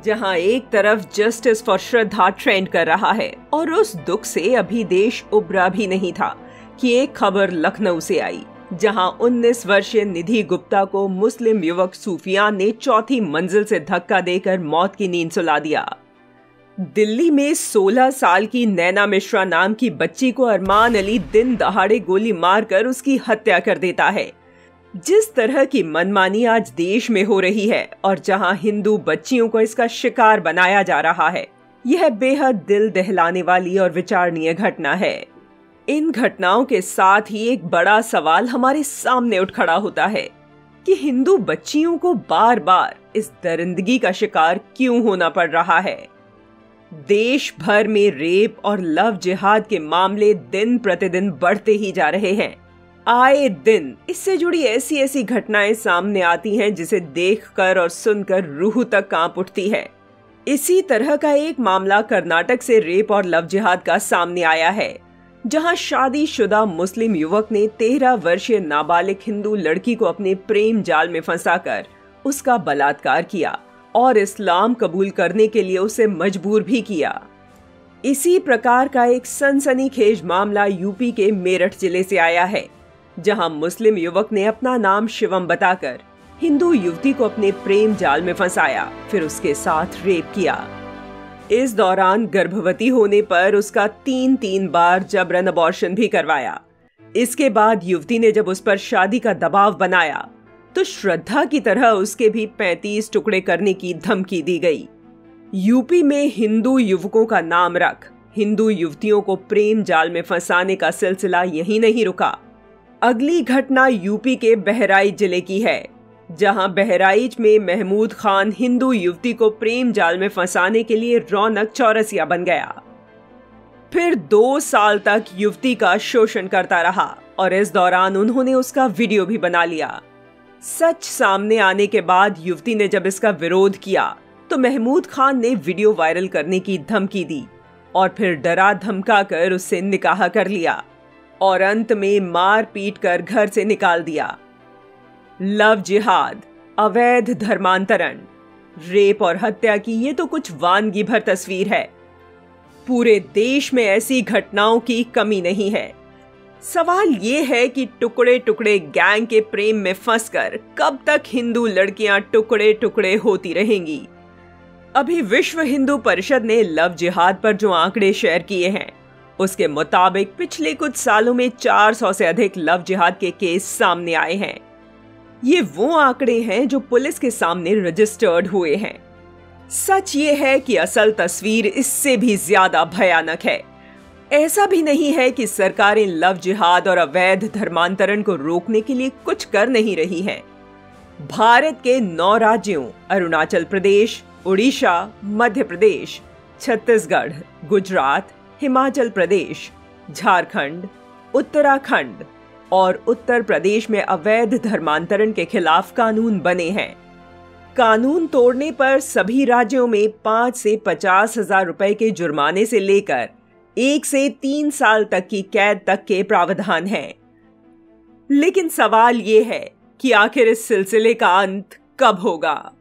जहां एक तरफ जस्टिस फॉर श्रद्धा ट्रेंड कर रहा है और उस दुख से अभी देश उबरा भी नहीं था कि एक खबर लखनऊ से आई, जहां 19 वर्षीय निधि गुप्ता को मुस्लिम युवक सूफियान ने चौथी मंजिल से धक्का देकर मौत की नींद सुला दिया। दिल्ली में 16 साल की नैना मिश्रा नाम की बच्ची को अरमान अली दिन दहाड़े गोली मारकर उसकी हत्या कर देता है। जिस तरह की मनमानी आज देश में हो रही है और जहां हिंदू बच्चियों को इसका शिकार बनाया जा रहा है, यह बेहद दिल दहलाने वाली और विचारणीय घटना है। इन घटनाओं के साथ ही एक बड़ा सवाल हमारे सामने उठ खड़ा होता है कि हिंदू बच्चियों को बार बार इस दरिंदगी का शिकार क्यों होना पड़ रहा है। देश भर में रेप और लव जिहाद के मामले दिन प्रतिदिन बढ़ते ही जा रहे हैं। आए दिन इससे जुड़ी ऐसी ऐसी घटनाएं सामने आती हैं जिसे देखकर और सुनकर रूह तक कांप उठती है। इसी तरह का एक मामला कर्नाटक से रेप और लव जिहाद का सामने आया है, जहां शादीशुदा मुस्लिम युवक ने 13 वर्षीय नाबालिग हिंदू लड़की को अपने प्रेम जाल में फंसाकर उसका बलात्कार किया और इस्लाम कबूल करने के लिए उसे मजबूर भी किया। इसी प्रकार का एक सनसनीखेज मामला यूपी के मेरठ जिले से आया है, जहां मुस्लिम युवक ने अपना नाम शिवम बताकर हिंदू युवती को अपने प्रेम जाल में फंसाया, फिर उसके साथ रेप किया। इस दौरान गर्भवती होने पर उसका 3 बार जबरन अबॉर्शन भी करवाया। इसके बाद युवती ने जब उस पर शादी का दबाव बनाया तो श्रद्धा की तरह उसके भी 35 टुकड़े करने की धमकी दी गई। यूपी में हिंदू युवकों का नाम रख हिंदू युवतियों को प्रेम जाल में फंसाने का सिलसिला यहीं नहीं रुका। अगली घटना यूपी के बहराइच जिले की है, जहां बहराइच में महमूद खान हिंदू युवती को प्रेम जाल में फंसाने के लिए रौनक चौरसिया बन गया। फिर 2 साल तक युवती का शोषण करता रहा और इस दौरान उन्होंने उसका वीडियो भी बना लिया। सच सामने आने के बाद युवती ने जब इसका विरोध किया तो महमूद खान ने वीडियो वायरल करने की धमकी दी और फिर डरा धमका कर उससे निकाह कर लिया और अंत में मार पीट कर घर से निकाल दिया। लव जिहाद, अवैध धर्मांतरण, रेप और हत्या की ये तो कुछ वानगी भर तस्वीर है। पूरे देश में ऐसी घटनाओं की कमी नहीं है। सवाल ये है कि टुकड़े टुकड़े गैंग के प्रेम में फंसकर कब तक हिंदू लड़कियां टुकड़े टुकड़े होती रहेंगी। अभी विश्व हिंदू परिषद ने लव जिहाद पर जो आंकड़े शेयर किए हैं, उसके मुताबिक पिछले कुछ सालों में 400 से अधिक लव जिहाद के केस सामने आए हैं। ये वो आंकड़े हैं जो पुलिस के सामने रजिस्टर्ड हुए हैं। सच ये है कि असल तस्वीर इससे भी ज्यादा भयानक है। ऐसा भी नहीं है कि सरकारें लव जिहाद और अवैध धर्मांतरण को रोकने के लिए कुछ कर नहीं रही हैं। भारत के 9 राज्यों अरुणाचल प्रदेश, उड़ीसा, मध्य प्रदेश, छत्तीसगढ़, गुजरात, हिमाचल प्रदेश, झारखंड, उत्तराखंड और उत्तर प्रदेश में अवैध धर्मांतरण के खिलाफ कानून बने हैं। कानून तोड़ने पर सभी राज्यों में 5 से 50,000 रुपए के जुर्माने से लेकर 1 से 3 साल तक की कैद तक के प्रावधान हैं। लेकिन सवाल ये है कि आखिर इस सिलसिले का अंत कब होगा।